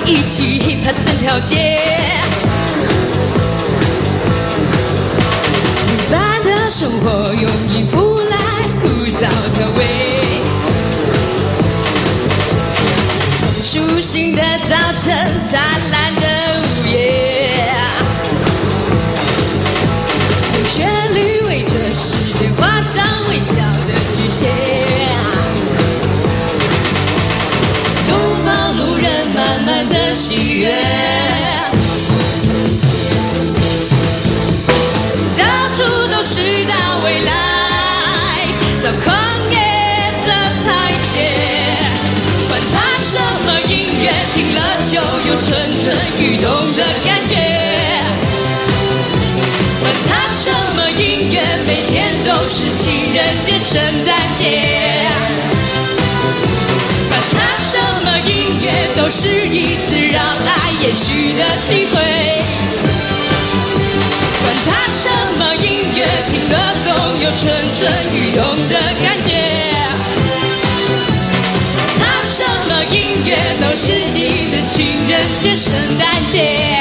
一起 hip hop 整条街。平凡的生活用音符来枯燥调味，舒心的早晨，灿烂的午夜，用旋律为这世界画上微笑的句线。拥抱路人满满的喜悦，到处都是大未来，到旷野的台阶。管它什么音乐，听了就有蠢蠢欲动的感觉。管它什么音乐，每天都是情人节、圣诞节。管它什么音乐，都是一次让爱延续的机会。管它什么音乐，听了总有蠢蠢欲动的感觉。它什么音乐，都是你的情人节、圣诞节。